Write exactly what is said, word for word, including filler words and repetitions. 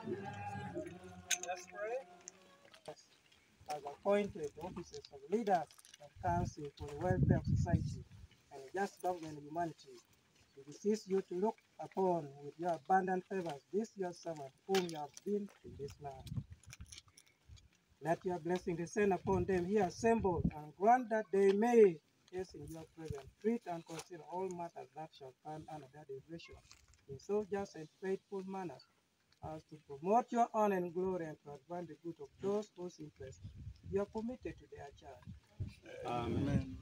Let's pray. As appointed officers of leaders of council for the welfare of society and just government and humanity, we beseech you to look upon with your abundant favors this your servant whom you have been in this land. Let your blessing descend upon them here assembled, and grant that they may, yes, in your presence, treat and consider all matters that shall come under their direction in so just and faithful manner as to promote your honor and glory and to advance the good of those whose interests you are committed to their charge. Amen. Amen.